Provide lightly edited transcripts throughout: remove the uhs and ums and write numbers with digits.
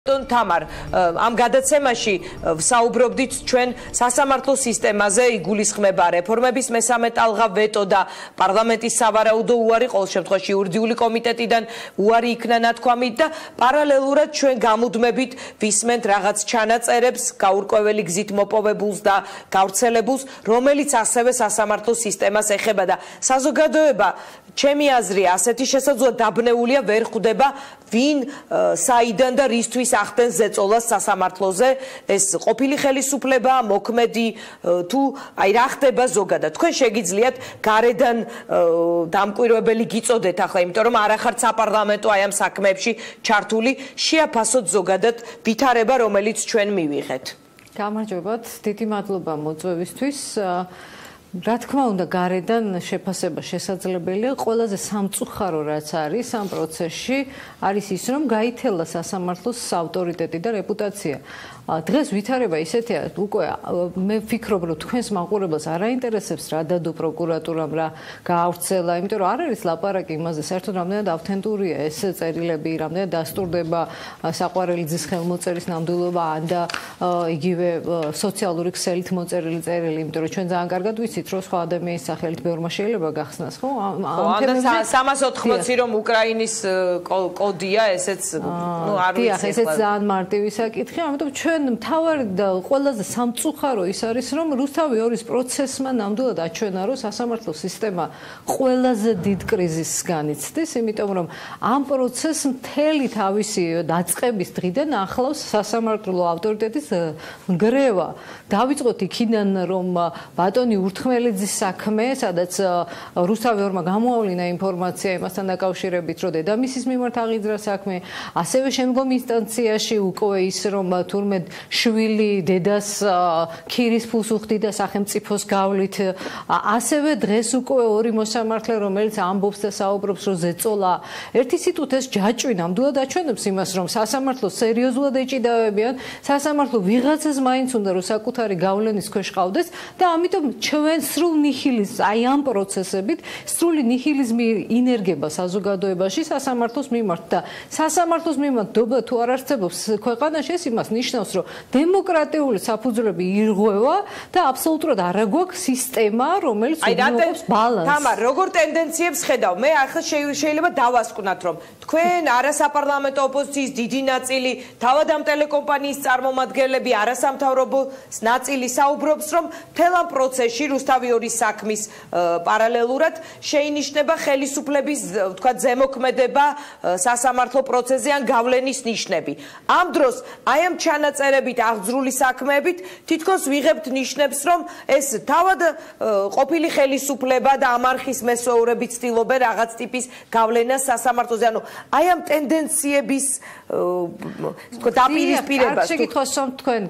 თამარ ამ გადაცემაში საუბრობდით ჩვენ სასამართლო სისტემაზე იგულისხმება რეფორმების მესამე ტალღა ვეტო და პარლამენტის სავარაუდო უარი ყოველ შემთხვევაში იურიდიული კომიტეტიდან უარი იქნა ნათქვამით და პარალელურად ჩვენ გამუდმებით ვისმენთ რაღაც ჩანაწერებს გაურკვეველი გზით მოპოვებულს და გავრცელებულს რომელიც ასევე სასამართლო სისტემას ეხება და საზოგადოება ჩემი აზრია ასეთი შესაძლოა დაბნეულია ვერ ხვდება ვინ საიდან და რისთვის ახდენს ზეწოლას სასამართლოზე ეს ყოფილი ხელისუფლება მოქმედი თუ აი რა ხდება ზოგადად თქვენ შეგიძლიათ გარედან დამკვირვებელი გიწოდეთ ახლა იმიტომ რომ არ ახართ საპარლამენტო აი ამ საქმეებში ჩართული შეაფასოთ ზოგადად ვითარება რომელიც ჩვენ მივიღეთ გამარჯობათ დიდი მადლობა მოწვევისთვის რა თქმა უნდა გარედან შეფასება შესაძლებელია ყველაზე სამწუხარო რაც არის ამ პროცესში არის ის რომ გაითელა სასამართლოს ავტორიტეტი და რეპუტაცია დღეს ვითარება ისეთია უკვე მე ვფიქრობ რომ თქვენს მაყურებელს არ აინტერესებს რა დადო პროკურატურამ რა გაავრცელა იმიტომ რომ არ არის ლაპარაკი იმაზე საერთოდ რამდენად ავთენტურია ეს წერილები რამდენად დასტურდება საყვარელი ძის ხელმოწერის ნამდვილობა ან და იგივე სოციალური ქსელით მოწერილი წერილი იმიტომ რომ ჩვენ ძალიან კარგად ვიცით რომ სხვა ადამიანის სახელით ბევრმა შეიძლება გახსნას ხო ამ თემებზე 380 რომ უკრაინის კოდია ესეც ნუ არ ვიცი ახლა ესეც ძალიან მარტივი საკითხია ამიტომ ჩვენ მთავარი და ყველაზე სამწუხარო ის არის რომ რუსთავი 2-ის პროცესმა ნამდვილად აჩვენა რომ სასამართლო სისტემა ყველაზე დიდ კრიზისს განიცდის იმიტომ რომ ამ პროცესს მთელი თავისი დაწყების დღიდან ახლავს სასამართლო ავტორიტეტის ნგრევა დავიწყოთ იქიდან რომ ბატონი ურთმელიძის საქმე სადაც რუსთავი 2-მა გამოავლინა ინფორმაცია იმასთან დაკავშირებით რომ დედამისის მიმართ აღიძრა საქმე ასევე შემდგომ ინსტანციაში უკვე ის რომ თურმე შვილი დედას ქირის ფულს უხდიდა სახელმწიფოს გავლით ასევე დღეს უკვე ორი მოსამართლე რომელიც ამბობს და საუბრობს რომ ზეწოლა ერთი სიტყვით ეს ჯაჭვი ნამდვილად აჩვენებს იმას რომ სასამართლო სერიოზულად ეჭიდავებიან სასამართლო ვიღაცას მაინც უნდა რომ საკუთარი გავლენის ქვეშ ყავდეს და ამიტომ ჩვენ სრულ ნიჰილიზმს აი ამ პროცესებით სრული ნიჰილიზმი ინერგება საზოგადოებაში სასამართლოს მიმართ და სასამართლოს მიმართ დობა თუ არ არსებობს ქვეყანაში ეს იმას ნიშნავს რომ დემოკრატიული საფუძვლები ირღვევა და აბსოლუტურად არ აქვს სისტემა რომელიც უზრუნველყოფს ბალანსს. თამარ, როგორ ტენდენციებს ხედავ? მე ახლა შეიძლება დავასკვნათ რომ თქვენ არასაპარლამენტო ოპოზიციის დიდი ნაწილი თავად ამ ტელეკომპანიის წარმომადგენლები არასამთავრობო ნაწილი საუბრობს რომ მთელ ამ პროცესში რუსთავი 2-ის საქმის პარალელურად შეინიშნება ხელისუფლების თქვა ზემოქმედება სასამართლო პროცესზე ან გავლენის ნიშნები. ამ დროს აი ამ ჩანაწერებით აღძრული საქმეებით თითქოს ვიღებთ ნიშნებს რომ ეს თავად ყოფილი ხელისუფლება და ამ არხის მესვეურები ცდილობენ რაღაც ტიპის გავლენას სასამართლოზე ანუ აი ამ ტენდენციების დაპირისპირებას შეგითხოვს რომ თქვენ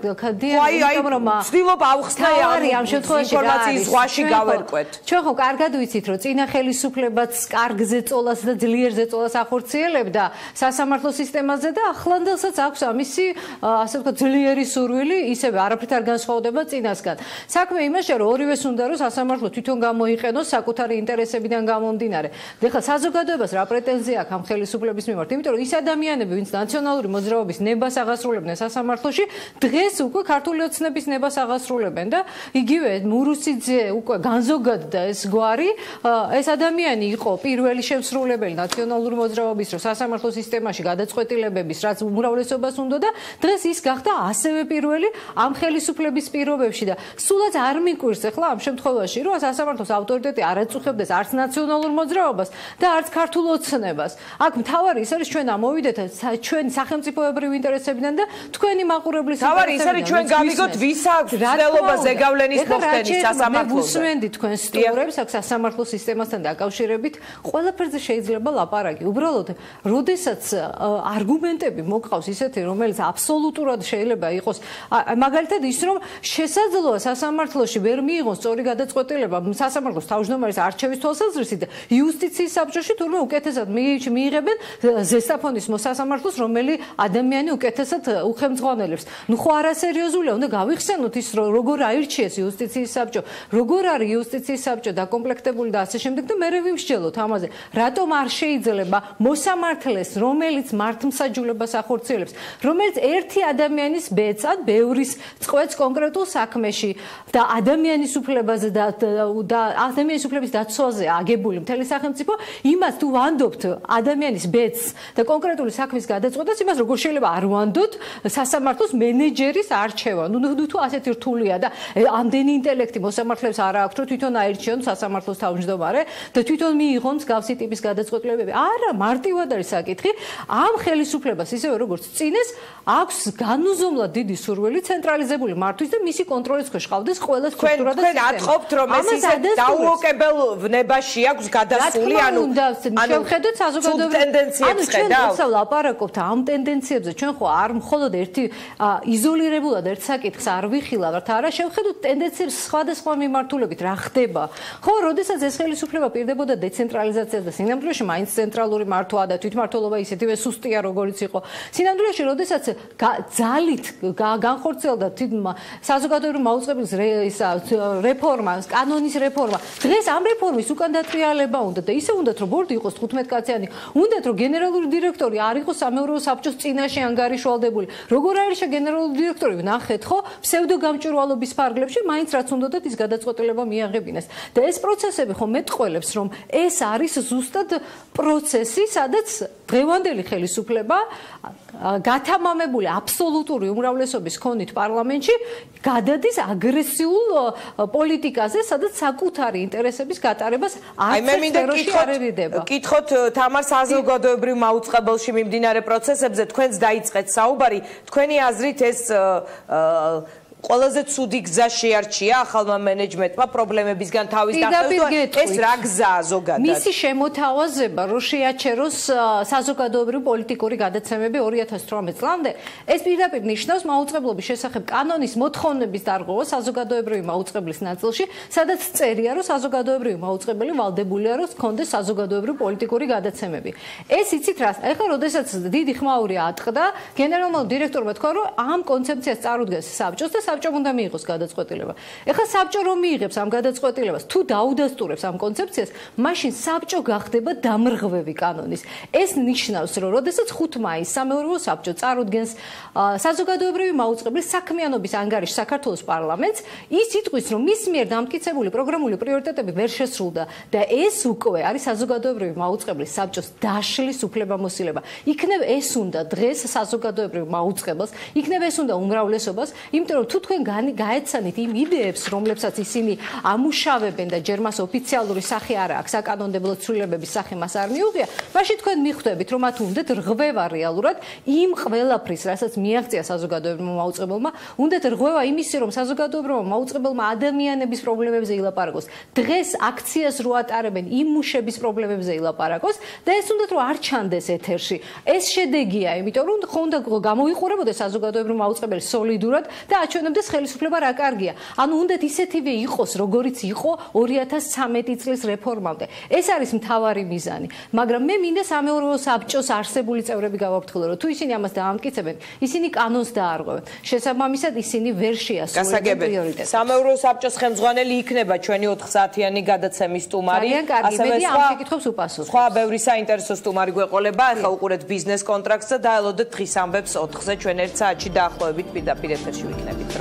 ცდილობ ავხსნა ამ შემთხვევაში ინფორმაციის ზღვაში გავერკვეთ ჩვენ ხო კარგად ვიცით რომ წინა ხელისუფლებაც კარგ ზეწოლას და ძლიერ ზეწოლას ახორციელებდა სასამართლო სისტემაზე და ახლანდელსაც აქვს ამისი ასე ვთქვათ ძლიერი სურვილი ისევე არაფრით არ განსხვავდება წინასგან. საქმე იმაშია რომ ორივეს უნდა რომ სასამართლო თვითონ გამოიყენოს საკუთარი ინტერესებიდან გამომდინარე. ეხლა საზოგადოებას რა პრეტენზია აქვს ამ ხელისუფლების მიმართ? იმიტომ რომ ის ადამიანები ვინც ნაციონალური მოძრაობის ნებას აღასრულებდნენ სასამართლოში დღეს უკვე ქართული ოცნების ნებას აღასრულებენ და იგივე მურუსიძე უკვე განზოგადდა ეს გვარი ეს ადამიანი იყო პირველი შემსრულებელი ნაციონალური მოძრაობის რომ სასამართლო სისტემაში გადაწყვეტილებების რაც უმრავლესობას უნდა და დღეს ის გახდა ასევე პირველი ამ ხელისუფლების პირობებში და სულაც არ მიკვირს ახლა ამ შემთხვევაში რომ სასამართლოს ავტორიტეტი არ აწუხებდეს არც ნაციონალურ მოძრაობას და არც ქართულ ოცნებას. აქ მთავარი ის არის ჩვენ ამოვიდეთ ჩვენი სახელმწიფოებრივი ინტერესებიდან და თქვენი მაყურებლის თავარი ის არის ჩვენ გავიგოთ ვის აქვს ცდილობა ზეგავლენის მოხდენის სასამართლოზე. უსმენდი თქვენ სტუმრებს აქ სასამართლო სისტემასთან დაკავშირებით ყველაფერზე შეიძლება ლაპარაკი. უბრალოდ როდესაც არგუმენტები მოგყავს ისეთი რომელიც აბსოლუტურად შეიძლება იყოს მაგალითად ის რომ შესაძლოა სასამართლოში ვერ მიიღოს სწორი გადაწყვეტილება სასამართლოს თავმჯდომარის არჩევის თვალსაზრისით იუსტიციის საბჭოში თურმე უკეთესად მიიღებენ ზესტაფონის მოსასამართლოს რომელი ადამიანი უკეთესად უხელმძღვანელებს. ნუ ხო არასერიოზულია უნდა გავიხსენოთ ის რომ როგორ აირჩიეს იუსტიციის საბჭო როგორ არის იუსტიციის საბჭო დაკომპლექტებული და ასე შემდეგ და მე ვიმსჯელოთ ამაზე. რატომ არ შეიძლება მოსამართლეს, რომელიც მართლმსაჯულებას ახორციელებს, რომელიც ერთი ადამიანის ბედს ან ბევრის წყვეტს კონკრეტულ საქმეში და ადამიანის უფლებაზე და ადამიანის უფლების დაცვაზე აგებული მთელი სახელმწიფო, იმას თუ ვანდობთ ადამიანის ბედს და კონკრეტული საქმის გადაწყვეტას, იმას როგორ შეიძლება არ ვანდოთ სასამართლოს მენეჯერის არჩევა. ნუ თუ ასეთი რთულია და ამდენი ინტელექტი მოსამართლეებს არ აქვს, რომ თვითონ აირჩიონ სასამართლოს თავმჯდომარე და თვითონ მიიღონ მსგავსი ტიპის გადაწყვეტილებები. არა, მარტივად არის საკითხი. ამ ხელისუფლებას ისევე როგორც წინეს აქვს განუზომლად დიდი სურვილი ცენტრალიზებული მართვის და მისი კონტროლის ქვეშ ყავდეს ყველა სტრუქტურა და სისტემა. ატყობთ რომ ეს ისე დაუოკებელ ვნებაში აქვს გადასული, ანუ შევხედოთ საზოგადოებრივ ტენდენციებს ხედავთ. ანუ ჩვენ ლაპარაკობთ ამ ტენდენციებზე, ჩვენ ხო არ მხოლოდ ერთი იზოლირებულად ერთ საკითხს არ ვიხილავთ, არა შევხედოთ ტენდენციებს სხვადასხვა მიმართულებით რა ხდება. ხო, როდესაც ეს ხელისუფლება პირდებოდა დეცენტრალიზაციას და სინამდვილეში მაინც ცენტრალური მართვა და თვითმმართველობა ისეთივე სუსტია როგორიც იყო. სინამდვილეში როდესაც ძალით განხორციელდა საზოგადოებრივი მაუწყებლის რეფორმა, კანონის რეფორმა, დღეს ამ რეფორმის უკან დატრიალება უნდა და ისე უნდათ რომ ბორდი იყოს 15 კაციანი, უნდათ რომ გენერალური დირექტორი არ იყოს სამეურვეო საბჭოს წინაშე ანგარიშვალდებული. როგორ არის გენერალური დირექტორი, ნახეთ ხო, ფსევდოგამჭვირვალობის ფარგლებში მაინც რაც უნდათ ის გადაწყვეტილება მიაღებინეს. და ეს პროცესები ხო მეტყველებს რომ ეს არის ზუსტად პროცესი, სადაც დღევანდელი ხელისუფლება გათამამებული აბსოლუტური უმრავლესობის ქონით პარლამენტში გადადის აგრესიულ პოლიტიკაზე, სადაც საკუთარი ინტერესების გატარებას არც სფეროში არ ერიდება. კითხოთ თამარ საზოგადოებრივ მაუწყებელში მიმდინარე პროცესებზე, თქვენს დაიწყეთ საუბარი, თქვენი აზრით ეს ყველაზე ცუდი გზა შეარჩია ახალმა მენეჯმენტმა პრობლემებისგან თავის დახევით, ეს რა გზაა ზოგადად? მისი შემოთავაზება რომ შეაჩეროს საზოგადოებრივი პოლიტიკური გადაცემები 2018 წლამდე, ეს პირდაპირ ნიშნავს მაუწყებლობის შესახებ კანონის მოთხოვნების დარღვევა საზოგადოებრივი მაუწყებლის ნაწილში, სადაც წერია რომ საზოგადოებრივი მაუწყებელი ვალდებულია რომ ჰქონდეს საზოგადოებრივი პოლიტიკური გადაცემები. ეს იცით რა? ეხლა როდესაც დიდი ხმაური ატყდა, გენერალურმა დირექტორმა თქვა რომ ამ კონცეფციას წარუდგეს საბჭოს და საბჭომ უნდა მიიღოს გადაწყვეტილება. ეხლა საბჭო რომ მიიღებს ამ გადაწყვეტილებას, თუ დაუდასტურებს ამ კონცეფციას, მაშინ საბჭო გახდება დამრღვევი კანონის. ეს ნიშნავს, რომ როდესაც 5 მაისს სამეურვეო საბჭო წარუდგენს საზოგადოებრივი მაუწყებლის საქმიანობის ანგარიშს საქართველოს პარლამენტს, ის იტყვის, რომ მის მიერ დამტკიცებული პროგრამული პრიორიტეტები ვერ შესრულდა და ეს უკვე არის საზოგადოებრივი მაუწყებლის საბჭოს დაშლის უფლებამოსილება. იქნებ ეს უნდა დღეს საზოგადოებრივ მაუწყებელს, იქნებ ეს უნდა უმრავლესობას, იმიტომ რომ თუ თქვენ გაეცანით იმ იდეებს, რომლებსაც ისინი ამუშავებენ და ჯერ მას ოფიციალური სახე არ აქვს, საკანონმდებლო ცვლილებების სახე მას არ მიუღია, მაშინ თქვენ მიხვდებით, რომ მათ უნდათ რღვევა რეალურად იმ ყველაფრის, რასაც მიაღწია საზოგადოებრივმა მაუწყებელმა, უნდათ რღვევა იმისი, რომ საზოგადოებრივმა მაუწყებელმა ადამიანების პრობლემებზე ილაპარაკოს. დღეს აქციას რო ატარებენ იმ მუშების პრობლემებზე ილაპარაკოს და ეს უნდათ რომ არ ჩანდეს ეთერში. ეს შედეგია, იმიტომ რომ ხონდა გამოიყურებოდეს საზოგადოებრივ მაუწყებელი სოლიდურად და აჩვენებდეს ხელისუფლება რა კარგია. ანუ უნდათ ისეთივე იყოს, როგორიც იყო 2013 წლის რეფორმამდე. ეს არის მთავარი მიზანი. მაგრამ მე მინდა სამეურვეო საბჭოს არსებული წევრები გავაფრთხილო, რომ თუ ისინი ამას დაამტკიცებენ, ისინი კანონს დაარღვევენ. შესაბამისად ისინი ვერ შეასრულებენ პრიორიტეტებს. სამეურვეო საბჭოს ხელმძღვანელი იქნება ჩვენი 4 საათიანი გადაცემის სტუმარი. ასევე ამ შეკითხვებს უპასუხებს. სხვა ბევრი საინტერესო სტუმარი გვეყოლება. ახლა უყურეთ ბიზნეს კონტრაქტს და დაელოდეთ დღის ამბებს 4-ზე ჩვენ 1 საათში დაახლოებით პირდაპირ ეთერში ვიქნებით.